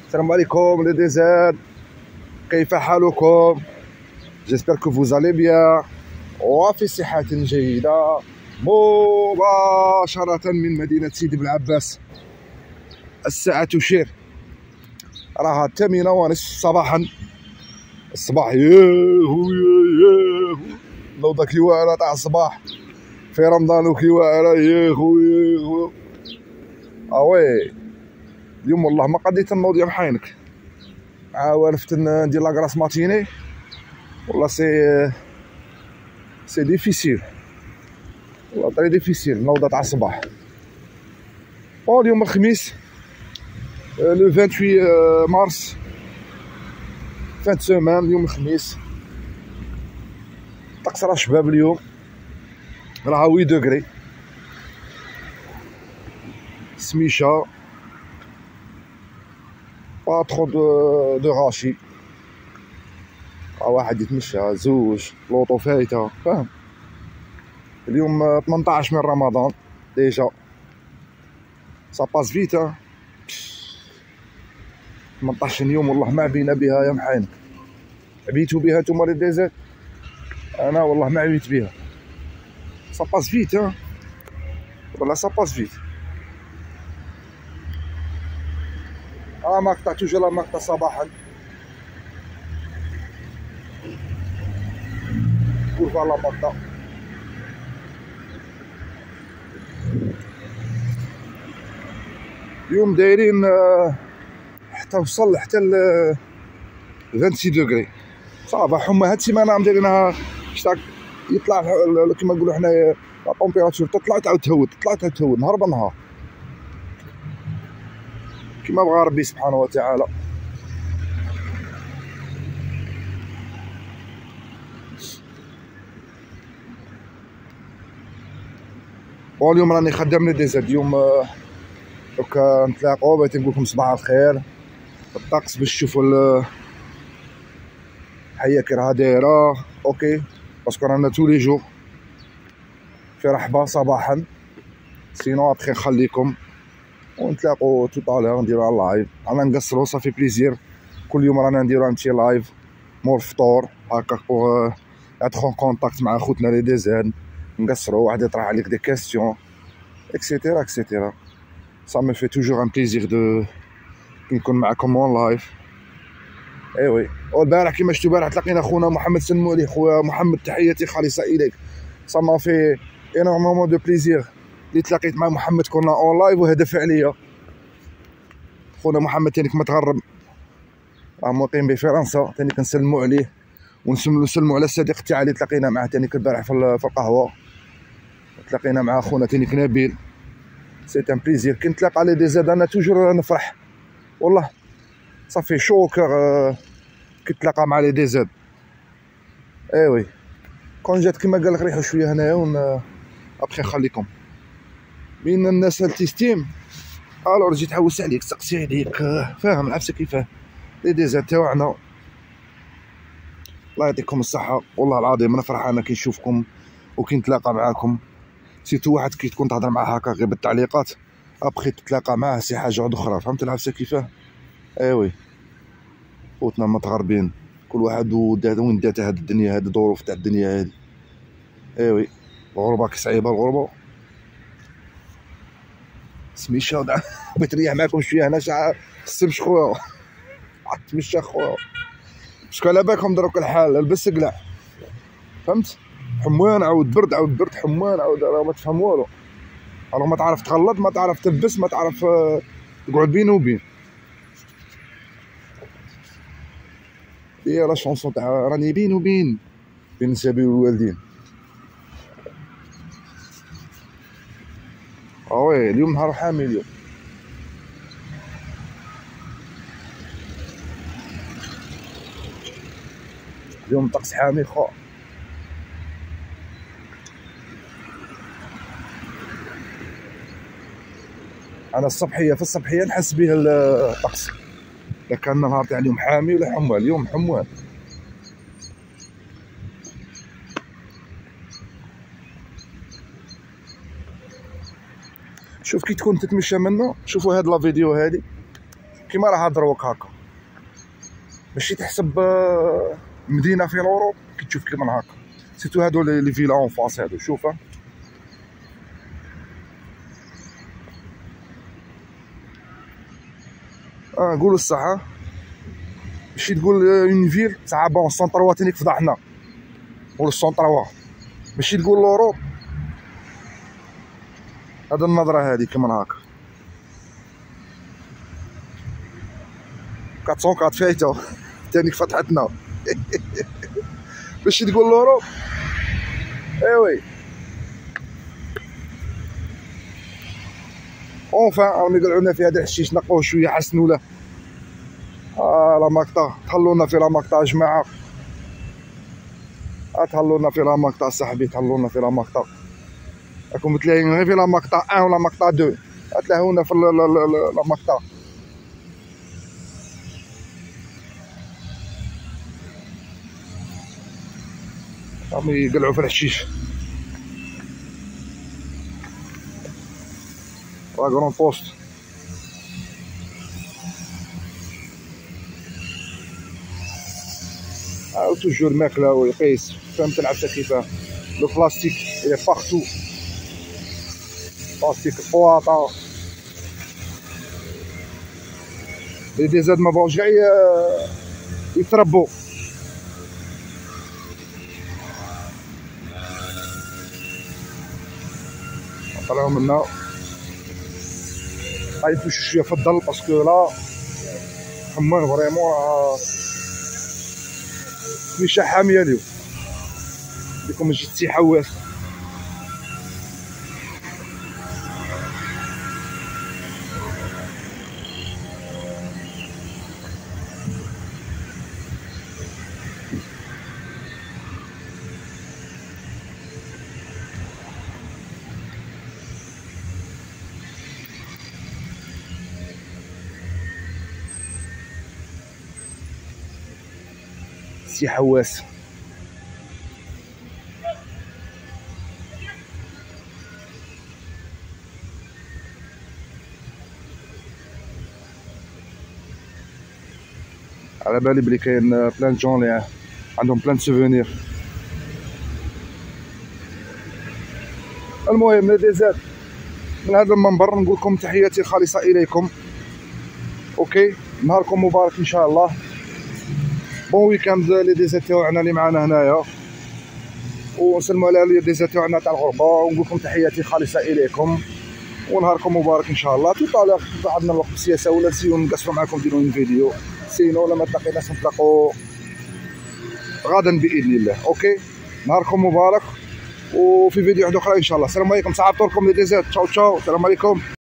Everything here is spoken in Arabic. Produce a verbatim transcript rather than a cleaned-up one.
السلام عليكم لي ديزاد، كيف حالكم؟ جيسبر كو فوز الي بيان وفي صحة جيدة. مباشرة من مدينة سيدي بلعباس، الساعة تشير راها الثامنة ونصف صباحا. الصباح ياهو ياهو نوضة كي واعرة تاع الصباح في رمضان وكي واعرة ياهو ياهو. اوي اليوم والله ما قديت نوض يا محاينك، عاولت ندير لاكراس ماتيني والله سي سي ديفيسيل، والله طري ديفيسيل نوضة تاع الصباح. او اليوم الخميس لو ثمانية وعشرين مارس فان سومان، اليوم الخميس. الطقس راه شباب اليوم، راه ثمانية دوغري سميشة با تخو دو دو غاشي، واحد يتمشى زوج لوطو فايته فاهم. اليوم ثمنطاش من رمضان ديجا، سا باس فيت ثمنطاش يوم والله ما عبينا بها يا محاين. عبيتو بها نتوما لي ديزير؟ انا والله ما عبيت بها، سا باس فيت والله سا باس فيت. اه مقطع توجور مقطع صباحا قول فوالا مقطع. اليوم دايرين حتى وصل حتى ل ستة وعشرين دوغري صافا. حما هاد السيمانه عم دايرينها شتاك يطلع كيما نقولوا حنايا لا طومبيراتور تطلع تعاود تهود، تطلع تعاود تهود نهار بنهار كيما بغا ربي سبحانه وتعالى. واليوم راني خدام لي ديزاد. اليوم دوكا نتلاقاو بغيت نقول لكم صباح الخير. الطقس باش تشوفوا الحياه كي راها دايره اوكي، باسكو رانا تولي جور في رحبه صباحا. سينو ابخي نخليكم ونتلاقاو توطالور نديرو لايف. رانا نقصرو صافي بليزير، كل يوم رانا نديرو ان تي لايف مور الفطور هكاك بوغ ادخل كونتاكت مع خوتنا لي ديزاد، نقصرو واحد يطرح عليك دي كاستيون اكسيتيرا اكسيتيرا. Ça me fait toujours un plaisir de كي نكون معكم اون لايف. ايوي والبارح كيما شفتوا البارح تلاقينا خونا محمد سلمولي. خويا محمد تحياتي خالصه اليك. Ça m'a fait énormément de plaisir اللي تلاقيت مع محمد، كنا اون لايف وهدف عليا. خونا محمد تانيك متغرب راه مقيم بفرنسا، تاني كنسلموا عليه ونسلموا على الصديق تاعي اللي تلاقينا معاه تانيك البارح في القهوه. تلاقينا مع خونا تانيك نبيل. سي ان بليزير كي نتلاقى لي ديزاد، انا توجور نفرح والله. صافي شو كور كي تلاقى مع لي ديزاد. ايوي كون جات كيما قال لك ريحوا شويه هنايا ون ابخي نخليكم بين الناس التيستيم. الور جيت حوس عليك سقسي عليك فاهم العفسه كيفاه لي ديزاد تاعنا. الله يعطيكم الصحه والله العظيم انا فرحان كي نشوفكم وكي نتلاقى معاكم. سيتو واحد كي تكون تهضر معاه هكا غير بالتعليقات ابخي تتلاقى معاه سي حاجه اخرى، فهمت العفسه كيفاه. ايوي خوتنا المتغربين كل واحد وين دات هاد الدنيا، هاد الظروف تاع الدنيا هادي. ايوي الغربه صعيبه الغربه سميشه. بغيت نريح معاكم شويه هنا ساعه السمش خويا تمشى خويا باسكو على بالكم دروك الحال البس قلع فهمت. حموان عاود برد عاود برد حموان عاود راه ما تفهم والو. راه ما تعرف تغلط، ما تعرف تلبس، ما تعرف تقعد بين وبين. هي لا شونسون تاع راني بين وبين بين سبيل الوالدين. اوي اليوم نهار حامي اليوم. اليوم طقس حامي خو. انا الصبحيه في الصبحيه نحس به الطقس، اذا كان النهار تاع اليوم حامي ولا حموان. اليوم حموان. شوف كي تكون تتمشى منه، شوفوا هاد لا فيديو هادي كيما راه دروك هكا، ماشي تحسب مدينه في لوروب كي تشوف كيما هكا. سيتو هادو لي فيلا اون فاس هادو، شوف اه نقولوا الصح، ماشي تقول اون فيل تاع بون سونطروا تانيك فضحنا ولا السونطروا، ماشي تقول لوروب. هاد النظره هادي كيما هكا أربعمية وأربعة فايته تانيك فتحتنا ماشي تقول لوروب. ايوي اونفان راهم يقلعوا لنا في هذا الحشيش، نقوه شويه حسنوا له. اه لا ماكطا، تهلونا في لا ماكطا جماعه، تهلونا في لا ماكطا صاحبي، تهلونا في لا ماكطا. راكم متلاهين غير في لا ماكطا واحد ولا ماكطا اثنين، تلاهونا في لا ماكطا. راهم يقلعوا في الحشيش. لا كرون بوست او توجور ماكله ويقيس، فهمت العبسه كيفاه. لو بلاستيك الي باغتو، بلاستيك الفواطه لي دي زاد ما بغاوش كاع يتربوا. نطلعو منا غادي نمشيو شويه في الظل باسكو لا حمان فريمون ماشي حاميه اليوم. ديكم جيت سي حواس. سي حواس على بالي بلي كاين بلان جون اللي عندهم بلان سوفونير. المهم لي زاد من هذا المنبر نقول لكم تحياتي الخالصه اليكم. اوكي نهاركم مبارك ان شاء الله. بون ويكاند لي ديزات تاعنا اللي معنا هنايا، ونسلموا على لي ديزات تاعنا تاع الغربه، ونقول لكم تحياتي خالصه اليكم ونهاركم مبارك ان شاء الله. تو طالع عندنا الوقت السياسه ولا نسيو نقصروا معكم نديروا اون فيديو، سينو لما تلاقيناش نتلاقوا غدا باذن الله. اوكي نهاركم مبارك، وفي فيديو واحد اخرى ان شاء الله. السلام عليكم، صعبت لكم لي ديزات. تشاو تشاو، السلام عليكم.